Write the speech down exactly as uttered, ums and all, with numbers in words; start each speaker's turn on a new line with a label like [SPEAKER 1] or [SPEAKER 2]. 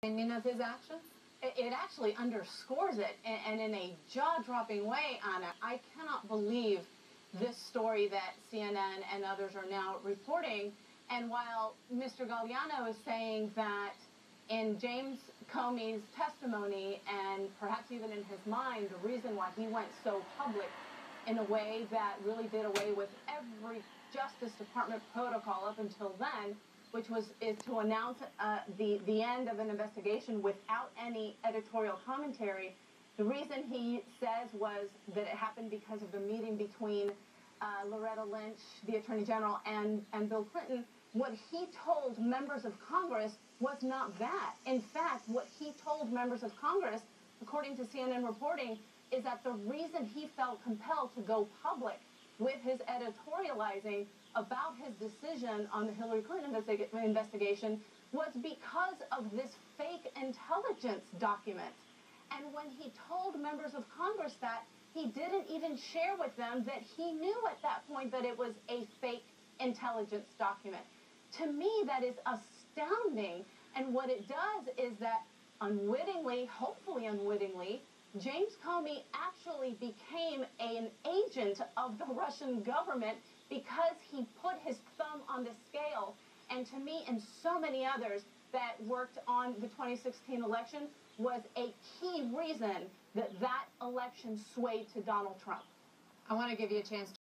[SPEAKER 1] opinion of his actions?
[SPEAKER 2] It, it actually underscores it, and, and in a jaw-dropping way, Anna. I cannot believe this story that C N N and others are now reporting. And while Mister Galliano is saying that in James Comey's testimony, and perhaps even in his mind, the reason why he went so public in a way that really did away with every Justice Department protocol up until then, which was is to announce uh, the, the end of an investigation without any editorial commentary. The reason he says was that it happened because of the meeting between uh, Loretta Lynch, the Attorney General, and, and Bill Clinton. What he told members of Congress was not that. In fact, what he told members of Congress, according to C N N reporting, is that the reason he felt compelled to go public with his editorializing about his decision on the Hillary Clinton investiga investigation was because of this fake intelligence document. And when he told members of Congress that, he didn't even share with them that he knew at that point that it was a fake intelligence document. To me, that is astounding. And what it does is that unwittingly, hopefully unwittingly, James Comey actually became an agent of the Russian government because he put his thumb on the scale. And to me and so many others that worked on the twenty sixteen election was a key reason that that election swayed to Donald Trump.
[SPEAKER 1] I want to give you a chance to